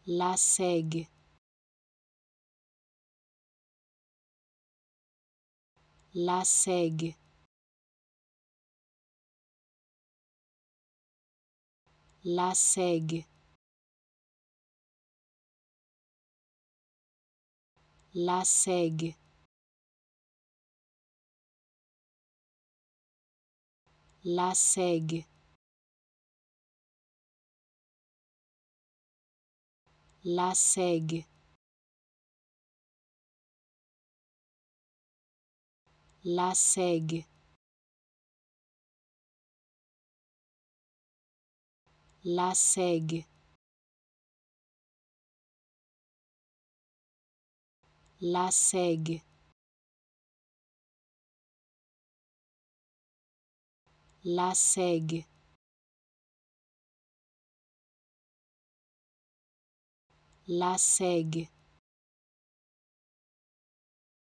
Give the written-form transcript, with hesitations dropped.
la segue, la segue, la segue, la segue, la segue, la segue, la segue, la segue, la segue, la segue, la segue,